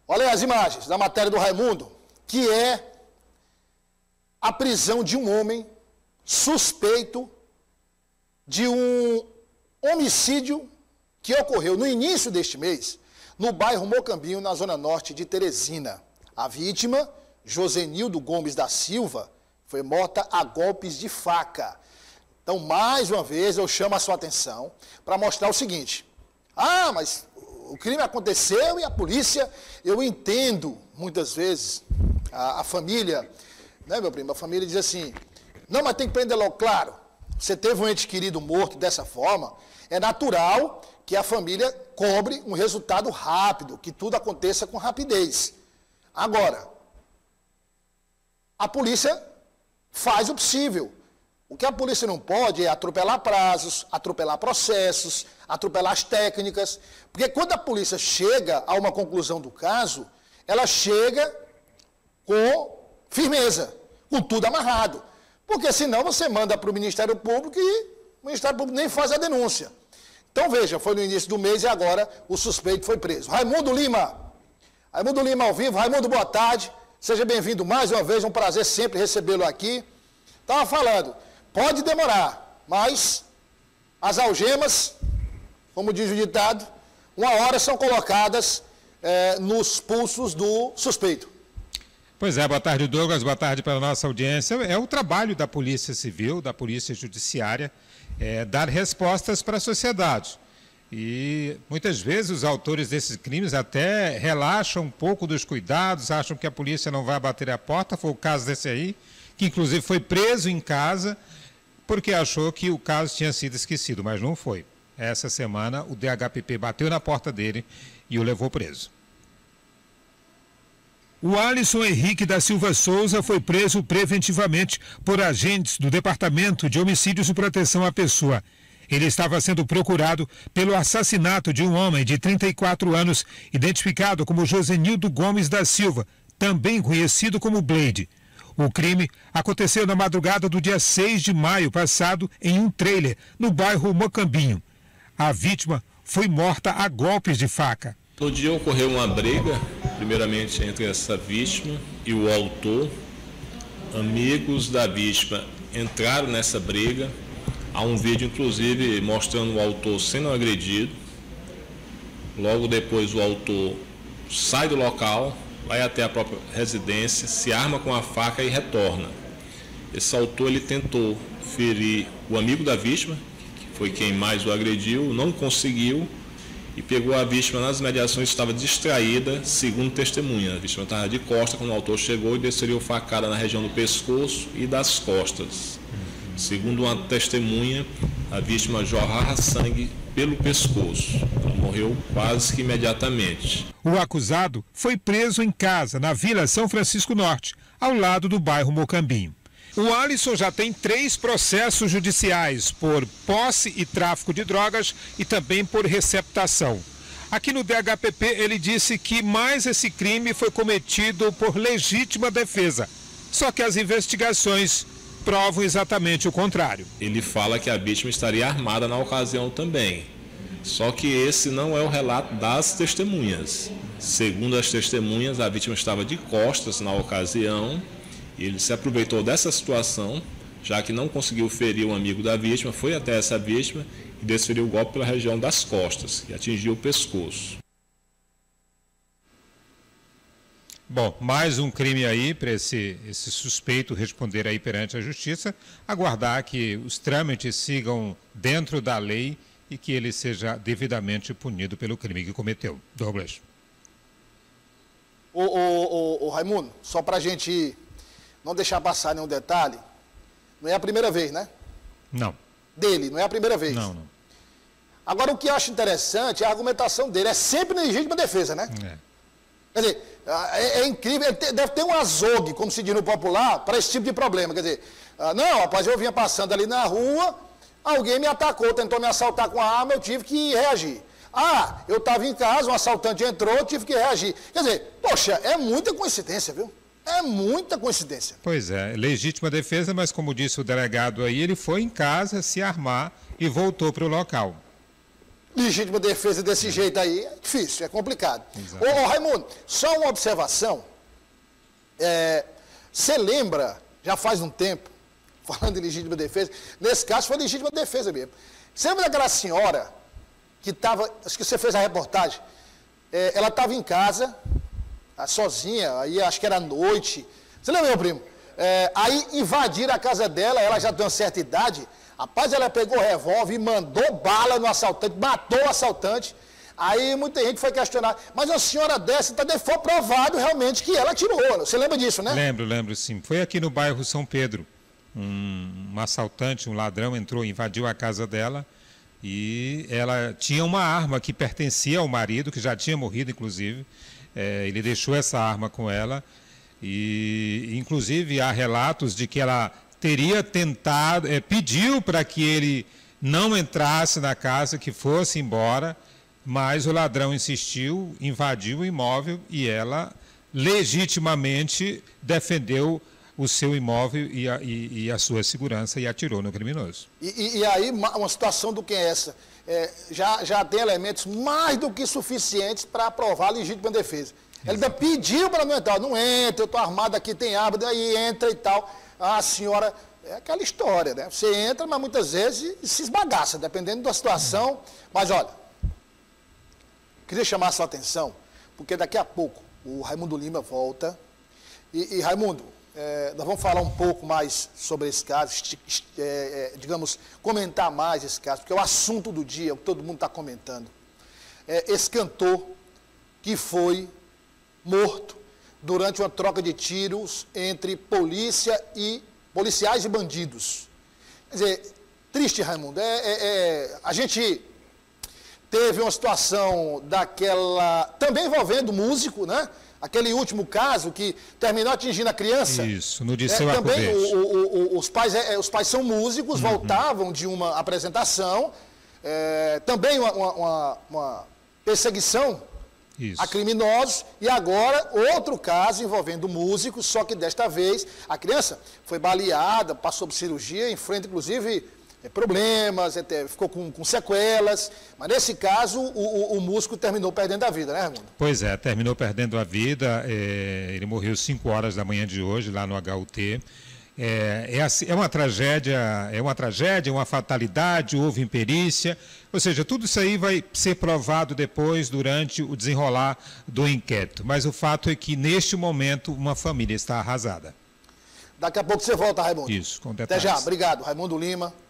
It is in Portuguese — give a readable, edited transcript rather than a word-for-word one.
Olha aí as imagens da matéria do Raimundo, que é a prisão de um homem suspeito de um homicídio que ocorreu no início deste mês, no bairro Mocambinho, na zona norte de Teresina. A vítima, Josenildo Gomes da Silva, foi morta a golpes de faca. Então, mais uma vez, eu chamo a sua atenção para mostrar o seguinte. Ah, mas o crime aconteceu e a polícia, eu entendo, muitas vezes, a família, né, meu primo? A família diz assim, não, mas tem que prender logo. Claro, você teve um ente querido morto dessa forma, é natural que a família cobre um resultado rápido, que tudo aconteça com rapidez. Agora, a polícia faz o possível. O que a polícia não pode é atropelar prazos, atropelar processos, atropelar as técnicas, porque quando a polícia chega a uma conclusão do caso, ela chega com firmeza, com tudo amarrado. Porque senão você manda para o Ministério Público e o Ministério Público nem faz a denúncia. Então veja, foi no início do mês e agora o suspeito foi preso. Raimundo Lima ao vivo. Raimundo, boa tarde. Seja bem-vindo mais uma vez, um prazer sempre recebê-lo aqui. Estava falando, pode demorar, mas as algemas, como diz o ditado, uma hora são colocadas nos pulsos do suspeito. Pois é, boa tarde, Douglas, boa tarde para a nossa audiência. É o trabalho da Polícia Civil, da Polícia Judiciária, dar respostas para a sociedade. E muitas vezes os autores desses crimes até relaxam um pouco dos cuidados, acham que a polícia não vai bater a porta. Foi o caso desse aí, que inclusive foi preso em casa porque achou que o caso tinha sido esquecido, mas não foi. Essa semana o DHPP bateu na porta dele e o levou preso. O Alisson Henrique da Silva Souza foi preso preventivamente por agentes do Departamento de Homicídios e Proteção à Pessoa. Ele estava sendo procurado pelo assassinato de um homem de 34 anos, identificado como Josenildo Gomes da Silva, também conhecido como Blade. O crime aconteceu na madrugada do dia 6 de maio passado em um trailer, no bairro Mocambinho. A vítima foi morta a golpes de faca. No dia ocorreu uma briga, primeiramente entre essa vítima e o autor. Amigos da vítima entraram nessa briga. Há um vídeo, inclusive, mostrando o autor sendo agredido. Logo depois, o autor sai do local, vai até a própria residência, se arma com a faca e retorna. Esse autor ele tentou ferir o amigo da vítima, que foi quem mais o agrediu, não conseguiu, e pegou a vítima nas mediações, estava distraída, segundo testemunha. A vítima estava de costas quando o autor chegou e desferiu facada na região do pescoço e das costas. Segundo uma testemunha, a vítima jorrava sangue pelo pescoço. Ela morreu quase que imediatamente. O acusado foi preso em casa, na Vila São Francisco Norte, ao lado do bairro Mocambinho. O Alisson já tem 3 processos judiciais por posse e tráfico de drogas e também por receptação. Aqui no DHPP ele disse que mais esse crime foi cometido por legítima defesa. Só que as investigações provam exatamente o contrário. Ele fala que a vítima estaria armada na ocasião também. Só que esse não é o relato das testemunhas. Segundo as testemunhas, a vítima estava de costas na ocasião. Ele se aproveitou dessa situação, já que não conseguiu ferir um amigo da vítima, foi até essa vítima e desferiu o golpe pela região das costas, que atingiu o pescoço. Bom, mais um crime aí para esse suspeito responder aí perante a justiça, aguardar que os trâmites sigam dentro da lei e que ele seja devidamente punido pelo crime que cometeu. Douglas. Ô Raimundo, só para a gente não deixar passar nenhum detalhe, não é a primeira vez, né? Não. Dele, não é a primeira vez. Não. Agora, o que eu acho interessante é a argumentação dele, é sempre na legítima defesa, né? Quer dizer, é incrível, deve ter um azogue, como se diz no popular, para esse tipo de problema. Quer dizer, não, rapaz, eu vinha passando ali na rua, alguém me atacou, tentou me assaltar com a arma, eu tive que reagir. Ah, eu estava em casa, um assaltante entrou, eu tive que reagir. Quer dizer, poxa, é muita coincidência, viu? É muita coincidência. Pois é, legítima defesa, mas como disse o delegado aí, ele foi em casa se armar e voltou para o local. legítima defesa desse jeito aí é difícil, é complicado. Ô, Raimundo, só uma observação. Você lembra, já faz um tempo, falando de legítima defesa, nesse caso foi legítima defesa mesmo. Você lembra daquela senhora que estava, acho que você fez a reportagem, ela estava em casa, sozinha, aí acho que era noite. Você lembra, meu primo? Aí invadiram a casa dela, ela já tem uma certa idade. Rapaz, ela pegou o revólver e mandou bala no assaltante, matou o assaltante. Aí muita gente foi questionar, mas uma senhora dessa, foi provado realmente que ela atirou. Você lembra disso, né? Lembro sim. Foi aqui no bairro São Pedro. Um assaltante, um ladrão entrou, invadiu a casa dela e ela tinha uma arma que pertencia ao marido, que já tinha morrido, inclusive. Ele deixou essa arma com ela e, inclusive, há relatos de que ela teria tentado, pediu para que ele não entrasse na casa, que fosse embora, mas o ladrão insistiu, invadiu o imóvel e ela legitimamente defendeu o seu imóvel e a sua segurança e atirou no criminoso. E aí, uma situação do que é essa? Já tem elementos mais do que suficientes para aprovar a legítima defesa. Ele ainda pediu para não entrar, não entra, eu estou armado aqui, tem arma, daí entra e tal. A senhora, é aquela história, né? Você entra, mas muitas vezes se esbagaça, dependendo da situação. Mas olha, queria chamar a sua atenção, porque daqui a pouco o Raimundo Lima volta. E Raimundo, nós vamos falar um pouco mais sobre esse caso, digamos, comentar mais esse caso, porque é o assunto do dia, o que todo mundo está comentando. Esse cantor que foi morto durante uma troca de tiros entre policiais e bandidos. Quer dizer, triste, Raimundo. A gente teve uma situação daquela, também envolvendo músico, né? Aquele último caso que terminou atingindo a criança. Isso, no Disseu Arco Verde. Também os pais são músicos, voltavam de uma apresentação, também uma perseguição a criminosos, e agora outro caso envolvendo músicos, só que desta vez a criança foi baleada, passou por cirurgia, enfrenta inclusive problemas, ficou com sequelas, mas nesse caso o músico terminou perdendo a vida, né, Raimundo? Pois é, terminou perdendo a vida, ele morreu 5 horas da manhã de hoje, lá no HUT. É uma tragédia, uma fatalidade, houve imperícia, ou seja, tudo isso aí vai ser provado depois, durante o desenrolar do inquérito. Mas o fato é que, neste momento, uma família está arrasada. Daqui a pouco você volta, Raimundo. Isso, com detalhes. Até já, obrigado, Raimundo Lima.